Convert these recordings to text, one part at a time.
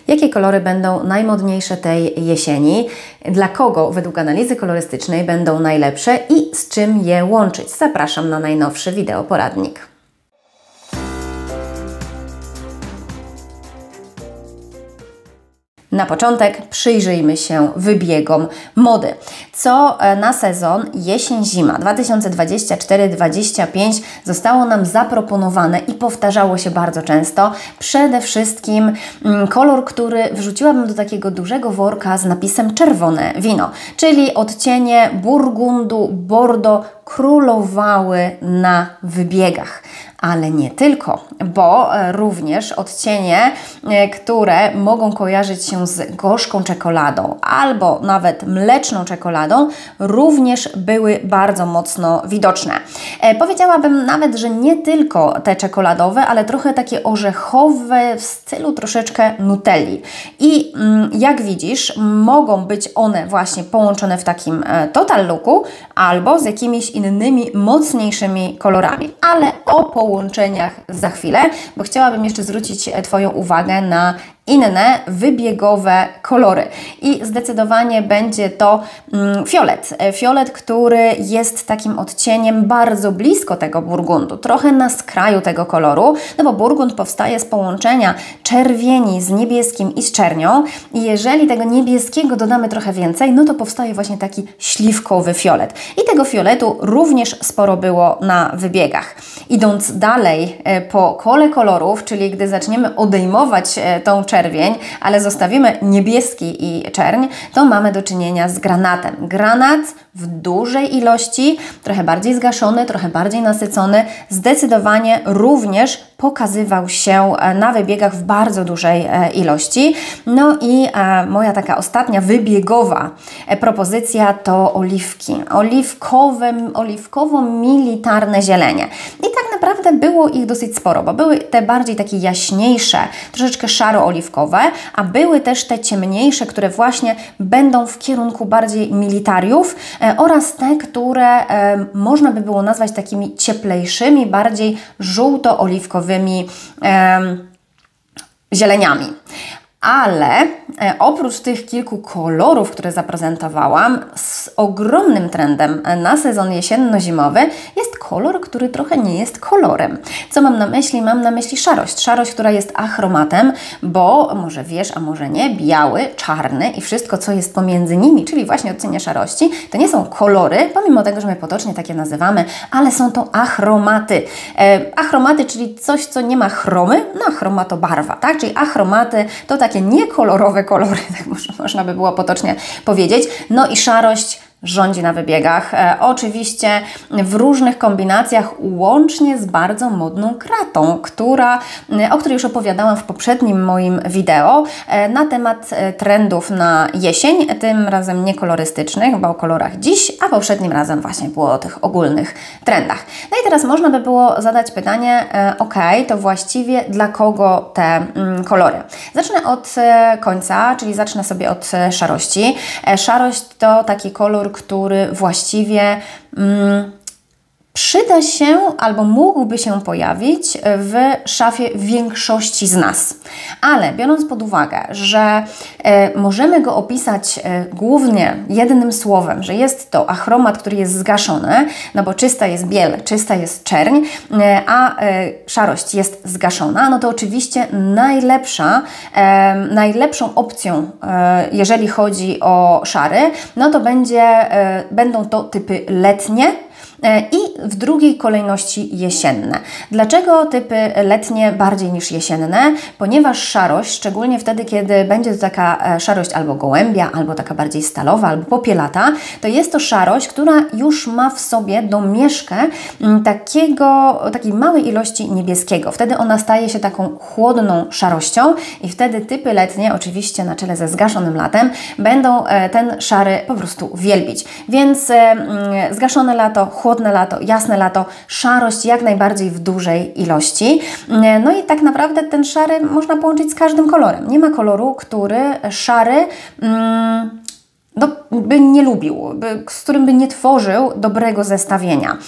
jakie kolory będą najmodniejsze tej jesieni, dla kogo według analizy kolorystycznej będą najlepsze i z czym je łączyć. Zapraszam na najnowszy wideoporadnik. Na początek przyjrzyjmy się wybiegom mody. Co na sezon jesień-zima 2024-2025 zostało nam zaproponowane i powtarzało się bardzo często. Przede wszystkim kolor, który wrzuciłabym do takiego dużego worka z napisem czerwone wino, czyli odcienie burgundu, bordeaux królowały na wybiegach. Ale nie tylko, bo również odcienie, które mogą kojarzyć się z gorzką czekoladą albo nawet mleczną czekoladą, również były bardzo mocno widoczne. Powiedziałabym nawet, że nie tylko te czekoladowe, ale trochę takie orzechowe w stylu troszeczkę nutelli. I jak widzisz, mogą być one właśnie połączone w takim total looku albo z jakimiś innymi, mocniejszymi kolorami. Ale o połączeniach za chwilę, bo chciałabym jeszcze zwrócić Twoją uwagę na inne wybiegowe kolory. I zdecydowanie będzie to fiolet. Fiolet, który jest takim odcieniem bardzo blisko tego burgundu, trochę na skraju tego koloru, no bo burgund powstaje z połączenia czerwieni z niebieskim i z czernią i jeżeli tego niebieskiego dodamy trochę więcej, no to powstaje właśnie taki śliwkowy fiolet. I tego fioletu również sporo było na wybiegach. Idąc dalej po kole kolorów, czyli gdy zaczniemy odejmować tą czerwień, ale zostawimy niebieski i czerń, to mamy do czynienia z granatem. Granat w dużej ilości, trochę bardziej zgaszony, trochę bardziej nasycony, zdecydowanie również pokazywał się na wybiegach w bardzo dużej ilości. No i moja taka ostatnia wybiegowa propozycja to oliwki. Oliwkowo-militarne zielenie. I tak naprawdę było ich dosyć sporo, bo były te bardziej takie jaśniejsze, troszeczkę szaro-oliwkowe, a były też te ciemniejsze, które właśnie będą w kierunku bardziej militariów oraz te, które można by było nazwać takimi cieplejszymi, bardziej żółto-oliwkowymi zieleniami. Ale oprócz tych kilku kolorów, które zaprezentowałam, z ogromnym trendem na sezon jesienno-zimowy jest kolor, który trochę nie jest kolorem. Co mam na myśli? Mam na myśli szarość. Szarość, która jest achromatem, bo może wiesz, a może nie, biały, czarny i wszystko, co jest pomiędzy nimi, czyli właśnie odcienie szarości, to nie są kolory, pomimo tego, że my potocznie takie nazywamy, ale są to achromaty. Achromaty, czyli coś, co nie ma chromy, no chroma to barwa, tak? Czyli achromaty to takie niekolorowe kolory, tak można by było potocznie powiedzieć. No i szarość rządzi na wybiegach. Oczywiście w różnych kombinacjach, łącznie z bardzo modną kratą, o której już opowiadałam w poprzednim moim wideo na temat trendów na jesień, tym razem nie kolorystycznych, bo o kolorach dziś, a poprzednim razem właśnie było o tych ogólnych trendach. No i teraz można by było zadać pytanie, ok, to właściwie dla kogo te kolory? Zacznę od końca, czyli zacznę sobie od szarości. Szarość to taki kolor, który właściwie przyda się albo mógłby się pojawić w szafie większości z nas. Ale biorąc pod uwagę, że możemy go opisać głównie jednym słowem, że jest to achromat, który jest zgaszony, no bo czysta jest biel, czysta jest czerń, a szarość jest zgaszona, no to oczywiście najlepszą opcją, jeżeli chodzi o szary, no to będą to typy letnie, i w drugiej kolejności jesienne. Dlaczego typy letnie bardziej niż jesienne? Ponieważ szarość, szczególnie wtedy, kiedy będzie to taka szarość albo gołębia, albo taka bardziej stalowa, albo popielata, to jest to szarość, która już ma w sobie domieszkę takiej małej ilości niebieskiego. Wtedy ona staje się taką chłodną szarością i wtedy typy letnie, oczywiście na czele ze zgaszonym latem, będą ten szary po prostu wielbić. Więc zgaszone lato, chłodne lato, jasne lato, szarość jak najbardziej w dużej ilości. No i tak naprawdę ten szary można połączyć z każdym kolorem. Nie ma koloru, który szary by nie lubił, z którym by nie tworzył dobrego zestawienia.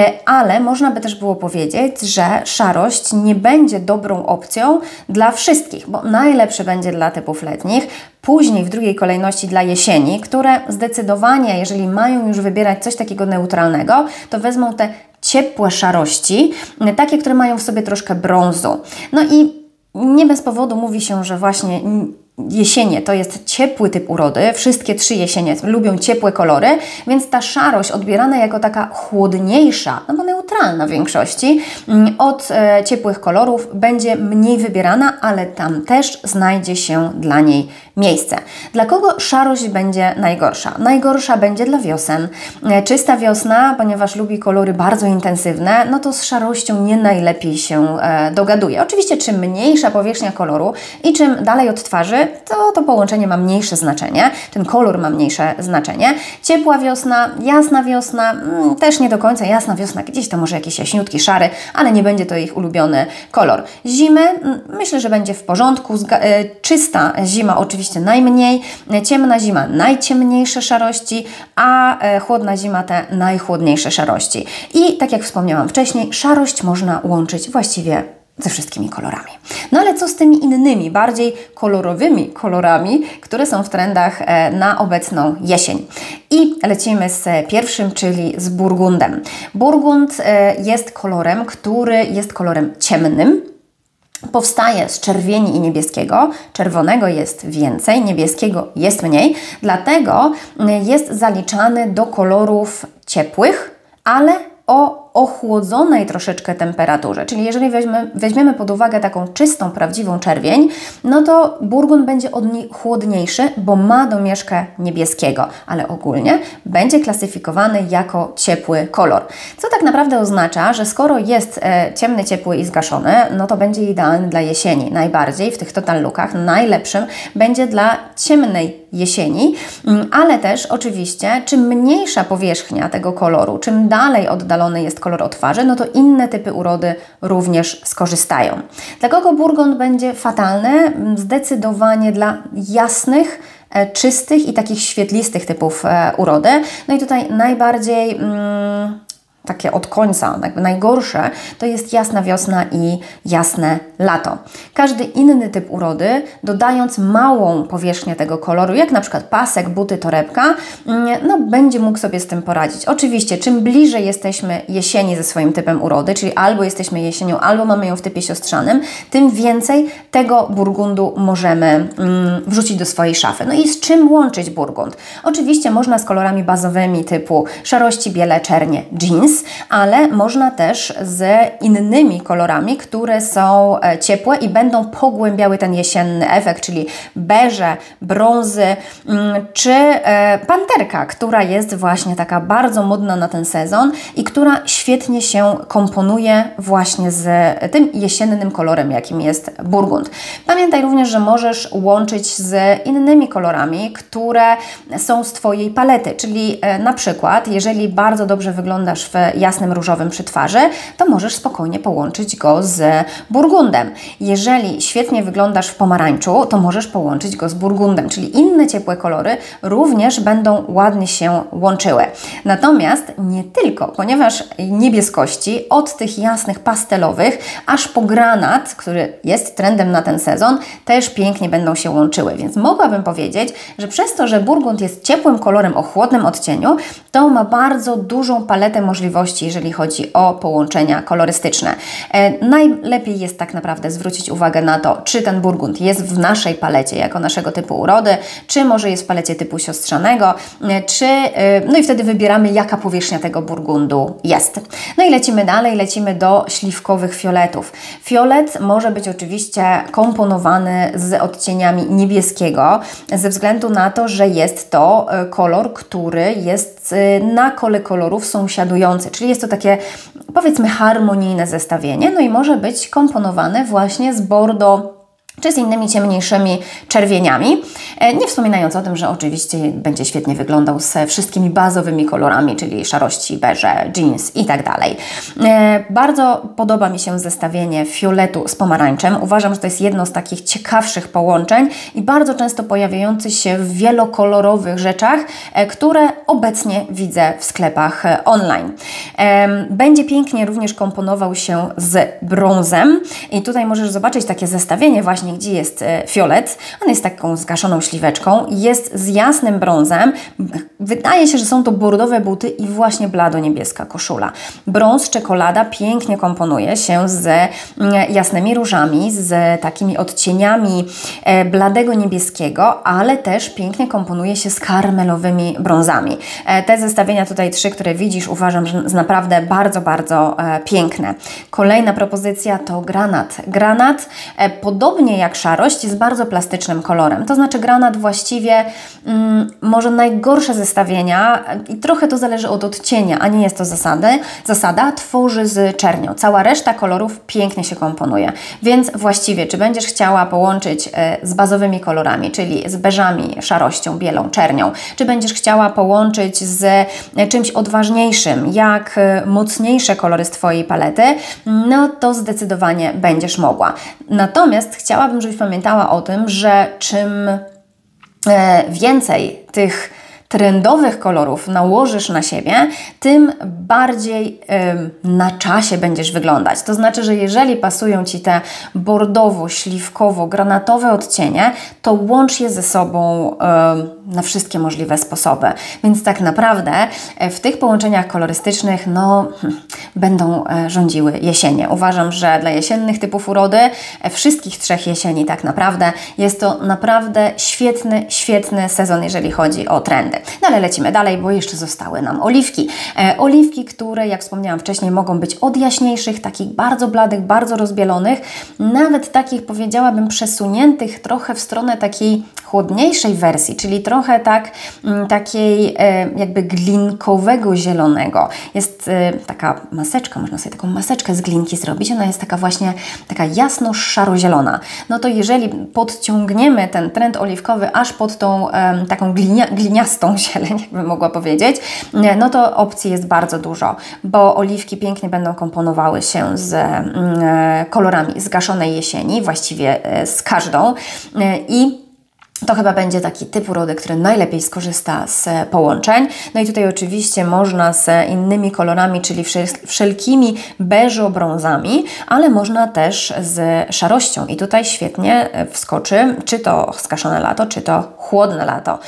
Ale można by też było powiedzieć, że szarość nie będzie dobrą opcją dla wszystkich, bo najlepszy będzie dla typów letnich, później w drugiej kolejności dla jesieni, które zdecydowanie, jeżeli mają już wybierać coś takiego neutralnego, to wezmą te ciepłe szarości, takie, które mają w sobie troszkę brązu. No i nie bez powodu mówi się, że właśnie jesienie to jest ciepły typ urody, wszystkie 3 jesienie lubią ciepłe kolory, więc ta szarość odbierana jako taka chłodniejsza, no bo neutralna w większości, od ciepłych kolorów będzie mniej wybierana, ale tam też znajdzie się dla niej miejsce. Dla kogo szarość będzie najgorsza? Najgorsza będzie dla wiosen. Czysta wiosna, ponieważ lubi kolory bardzo intensywne, no to z szarością nie najlepiej się dogaduje. Oczywiście czym mniejsza powierzchnia koloru i czym dalej od twarzy, to połączenie ma mniejsze znaczenie, ten kolor ma mniejsze znaczenie. Ciepła wiosna, jasna wiosna, też nie do końca jasna wiosna, gdzieś to może jakiś jaśniutki, szary, ale nie będzie to ich ulubiony kolor. Zimy, myślę, że będzie w porządku, czysta zima oczywiście najmniej, ciemna zima najciemniejsze szarości, a chłodna zima te najchłodniejsze szarości. I tak jak wspomniałam wcześniej, szarość można łączyć właściwie ze wszystkimi kolorami. No ale co z tymi innymi, bardziej kolorowymi kolorami, które są w trendach na obecną jesień? I lecimy z pierwszym, czyli z burgundem. Burgund jest kolorem, który jest kolorem ciemnym. Powstaje z czerwieni i niebieskiego. Czerwonego jest więcej, niebieskiego jest mniej. Dlatego jest zaliczany do kolorów ciepłych, ale o ochłodzonej troszeczkę temperaturze. Czyli jeżeli weźmiemy pod uwagę taką czystą, prawdziwą czerwień, no to burgund będzie od niej chłodniejszy, bo ma domieszkę niebieskiego, ale ogólnie będzie klasyfikowany jako ciepły kolor. Co tak naprawdę oznacza, że skoro jest ciemny, ciepły i zgaszony, no to będzie idealny dla jesieni. Najbardziej w tych total lookach najlepszym będzie dla ciemnej jesieni, ale też oczywiście czym mniejsza powierzchnia tego koloru, czym dalej oddalony jest kolor od twarzy, no to inne typy urody również skorzystają. Dla kogo burgund będzie fatalny? Zdecydowanie dla jasnych, czystych i takich świetlistych typów urody. No i tutaj najbardziej takie od końca, jakby najgorsze, to jest jasna wiosna i jasne lato. Każdy inny typ urody, dodając małą powierzchnię tego koloru, jak na przykład pasek, buty, torebka, no będzie mógł sobie z tym poradzić. Oczywiście, czym bliżej jesteśmy jesieni ze swoim typem urody, czyli albo jesteśmy jesienią, albo mamy ją w typie siostrzanym, tym więcej tego burgundu możemy wrzucić do swojej szafy. No i z czym łączyć burgund? Oczywiście można z kolorami bazowymi typu szarości, biele, czernie, jeans, ale można też z innymi kolorami, które są ciepłe i będą pogłębiały ten jesienny efekt, czyli beże, brązy, czy panterka, która jest właśnie taka bardzo modna na ten sezon i która świetnie się komponuje właśnie z tym jesiennym kolorem, jakim jest burgund. Pamiętaj również, że możesz łączyć z innymi kolorami, które są z Twojej palety, czyli na przykład, jeżeli bardzo dobrze wyglądasz w jasnym różowym przy twarzy, to możesz spokojnie połączyć go z burgundem. Jeżeli świetnie wyglądasz w pomarańczu, to możesz połączyć go z burgundem, czyli inne ciepłe kolory również będą ładnie się łączyły. Natomiast nie tylko, ponieważ niebieskości od tych jasnych pastelowych, aż po granat, który jest trendem na ten sezon, też pięknie będą się łączyły. Więc mogłabym powiedzieć, że przez to, że burgund jest ciepłym kolorem o chłodnym odcieniu, to ma bardzo dużą paletę możliwości, jeżeli chodzi o połączenia kolorystyczne. Najlepiej jest tak naprawdę zwrócić uwagę na to, czy ten burgund jest w naszej palecie jako naszego typu urody, czy może jest w palecie typu siostrzanego, no i wtedy wybieramy, jaka powierzchnia tego burgundu jest. No i lecimy dalej, lecimy do śliwkowych fioletów. Fiolet może być oczywiście komponowany z odcieniami niebieskiego, ze względu na to, że jest to kolor, który jest na kole kolorów sąsiadujący, czyli jest to takie, powiedzmy, harmonijne zestawienie, no i może być komponowane właśnie z bordo czy z innymi ciemniejszymi czerwieniami. Nie wspominając o tym, że oczywiście będzie świetnie wyglądał z wszystkimi bazowymi kolorami, czyli szarości, beże, jeans i tak dalej. Bardzo podoba mi się zestawienie fioletu z pomarańczem. Uważam, że to jest jedno z takich ciekawszych połączeń i bardzo często pojawiający się w wielokolorowych rzeczach, które obecnie widzę w sklepach online. Będzie pięknie również komponował się z brązem i tutaj możesz zobaczyć takie zestawienie właśnie, gdzie jest fiolet. On jest taką zgaszoną śliweczką, jest z jasnym brązem. Wydaje się, że są to bordowe buty i właśnie blado-niebieska koszula. Brąz, czekolada pięknie komponuje się z jasnymi różami, z takimi odcieniami bladego niebieskiego, ale też pięknie komponuje się z karmelowymi brązami. Te zestawienia tutaj 3, które widzisz, uważam, że naprawdę bardzo, bardzo piękne. Kolejna propozycja to granat. Granat, podobnie jak szarość, jest bardzo plastycznym kolorem. To znaczy granat właściwie może najgorsze zestawienia i trochę to zależy od odcienia, a nie jest to zasada, tworzy z czernią. Cała reszta kolorów pięknie się komponuje. Więc właściwie, czy będziesz chciała połączyć z bazowymi kolorami, czyli z beżami, szarością, bielą, czernią, czy będziesz chciała połączyć z czymś odważniejszym, jak mocniejsze kolory z Twojej palety, no to zdecydowanie będziesz mogła. Natomiast chciałabym, żebyś pamiętała o tym, że czym więcej tych trendowych kolorów nałożysz na siebie, tym bardziej na czasie będziesz wyglądać. To znaczy, że jeżeli pasują Ci te bordowo, śliwkowo, granatowe odcienie, to łącz je ze sobą na wszystkie możliwe sposoby. Więc tak naprawdę w tych połączeniach kolorystycznych będą rządziły jesienie. Uważam, że dla jesiennych typów urody, wszystkich 3 jesieni tak naprawdę, jest to naprawdę świetny sezon, jeżeli chodzi o trendy. No ale lecimy dalej, bo jeszcze zostały nam oliwki. Oliwki, które, jak wspomniałam wcześniej, mogą być od jaśniejszych, takich bardzo bladych, bardzo rozbielonych, nawet takich, powiedziałabym, przesuniętych trochę w stronę takiej chłodniejszej wersji, czyli trochę takiej jakby glinkowego zielonego. Jest taka maseczka, można sobie taką maseczkę z glinki zrobić, ona jest taka właśnie, taka jasno-szaro-zielona. No to jeżeli podciągniemy ten trend oliwkowy aż pod tą taką gliniastą zieleń, jakbym mogła powiedzieć, no to opcji jest bardzo dużo, bo oliwki pięknie będą komponowały się z kolorami zgaszonej jesieni, właściwie z każdą i to chyba będzie taki typ urody, który najlepiej skorzysta z połączeń. No i tutaj oczywiście można z innymi kolorami, czyli wszelkimi beżo-brązami, ale można też z szarością. I tutaj świetnie wskoczy, czy to skaszone lato, czy to chłodne lato.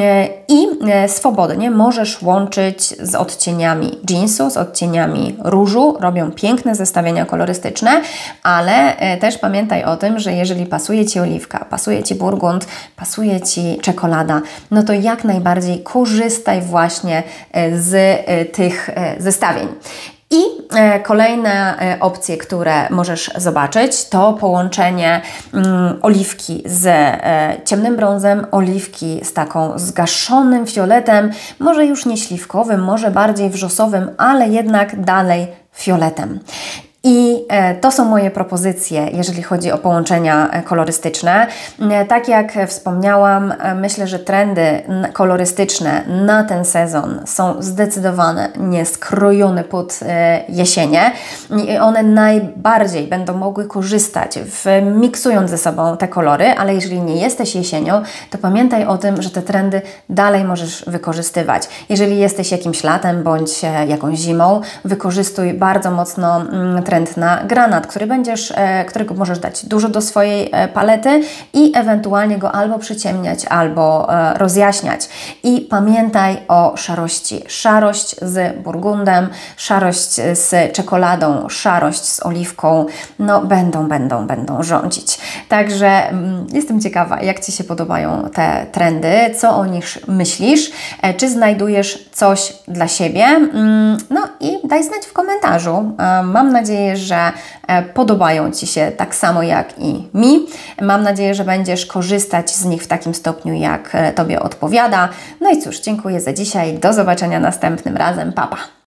I swobodnie możesz łączyć z odcieniami jeansu, z odcieniami różu. Robią piękne zestawienia kolorystyczne, ale też pamiętaj o tym, że jeżeli pasuje Ci oliwka, pasuje Ci burgund, pasuje Ci czekolada, no to jak najbardziej korzystaj właśnie z tych zestawień. I kolejne opcje, które możesz zobaczyć, to połączenie oliwki z ciemnym brązem, oliwki z taką zgaszonym fioletem, może już nie śliwkowym, może bardziej wrzosowym, ale jednak dalej fioletem. I to są moje propozycje, jeżeli chodzi o połączenia kolorystyczne. Tak jak wspomniałam, myślę, że trendy kolorystyczne na ten sezon są zdecydowanie skrojone pod jesienie i one najbardziej będą mogły korzystać, miksując ze sobą te kolory, ale jeżeli nie jesteś jesienią, to pamiętaj o tym, że te trendy dalej możesz wykorzystywać. Jeżeli jesteś jakimś latem bądź jakąś zimą, wykorzystuj bardzo mocno trend na granat, którego możesz dać dużo do swojej palety i ewentualnie go albo przyciemniać, albo rozjaśniać. I pamiętaj o szarości. Szarość z burgundem, szarość z czekoladą, szarość z oliwką, no będą rządzić. Także jestem ciekawa, jak Ci się podobają te trendy, co o nich myślisz, czy znajdujesz coś dla siebie, no i daj znać w komentarzu. Mam nadzieję, że podobają Ci się tak samo jak i mi. Mam nadzieję, że będziesz korzystać z nich w takim stopniu, jak Tobie odpowiada. No i cóż, dziękuję za dzisiaj. Do zobaczenia następnym razem. Pa, pa!